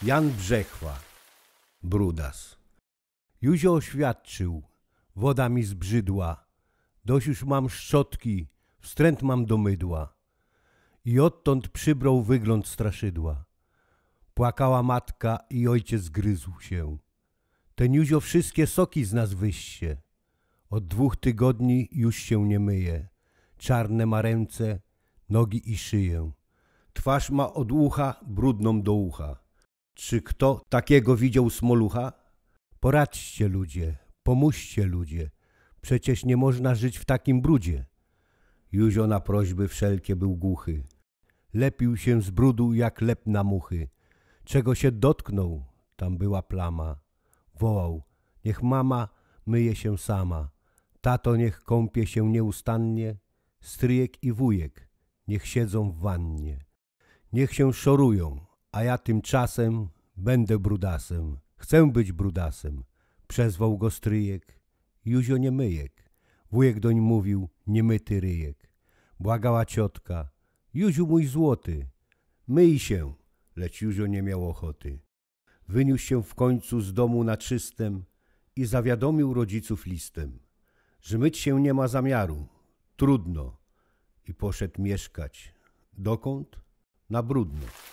Jan Brzechwa, brudas. Józio oświadczył, woda mi zbrzydła, dość już mam szczotki, wstręt mam do mydła. I odtąd przybrał wygląd straszydła. Płakała matka i ojciec gryzł się. Ten Józio wszystkie soki z nas wyście. Od 2 tygodni już się nie myje. Czarne ma ręce, nogi i szyję. Twarz ma od ucha brudną do ucha. Czy kto takiego widział smolucha? Poradźcie ludzie, pomóżcie ludzie. Przecież nie można żyć w takim brudzie. Józio na prośby wszelkie był głuchy. Lepił się z brudu jak lep na muchy. Czego się dotknął, tam była plama. Wołał, niech mama myje się sama. Tato niech kąpie się nieustannie. Stryjek i wujek niech siedzą w wannie. Niech się szorują, a ja tymczasem będę brudasem. Chcę być brudasem. Przezwał go stryjek. Józio nie myjek. Wujek doń mówił, niemyty ryjek. Błagała ciotka. Józiu mój złoty, myj się, lecz Józio nie miał ochoty. Wyniósł się w końcu z domu na czystem i zawiadomił rodziców listem, że myć się nie ma zamiaru, trudno. I poszedł mieszkać. Dokąd? Na Brudno.